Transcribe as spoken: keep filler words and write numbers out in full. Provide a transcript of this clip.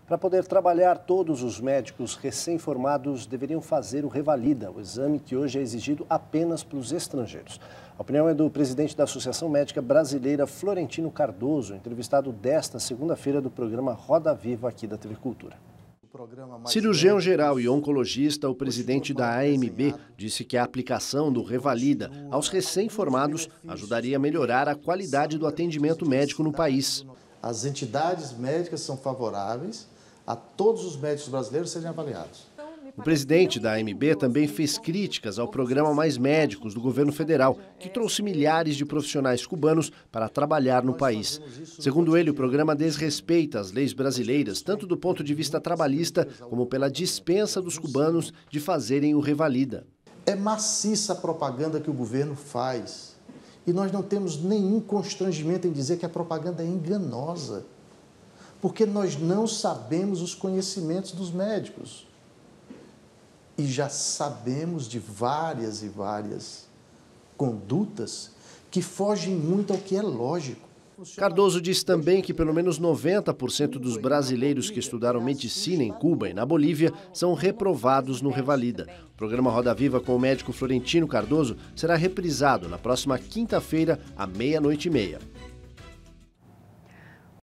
Para poder trabalhar, todos os médicos recém-formados deveriam fazer o Revalida, o exame que hoje é exigido apenas para os estrangeiros. A opinião é do presidente da Associação Médica Brasileira, Florentino Cardoso, entrevistado desta segunda-feira do programa Roda Viva aqui da T V Cultura. Cirurgião geral e oncologista, o presidente da A M B disse que a aplicação do Revalida aos recém-formados ajudaria a melhorar a qualidade do atendimento médico no país. As entidades médicas são favoráveis a todos os médicos brasileiros serem avaliados. O presidente da A M B também fez críticas ao programa Mais Médicos do governo federal, que trouxe milhares de profissionais cubanos para trabalhar no país. Segundo ele, o programa desrespeita as leis brasileiras, tanto do ponto de vista trabalhista, como pela dispensa dos cubanos de fazerem o Revalida. É maciça a propaganda que o governo faz. E nós não temos nenhum constrangimento em dizer que a propaganda é enganosa. Porque nós não sabemos os conhecimentos dos médicos. E já sabemos de várias e várias condutas que fogem muito ao que é lógico. Cardoso diz também que pelo menos noventa por cento dos brasileiros que estudaram medicina em Cuba e na Bolívia são reprovados no Revalida. O programa Roda Viva com o médico Florentino Cardoso será reprisado na próxima quinta-feira, à meia-noite e meia.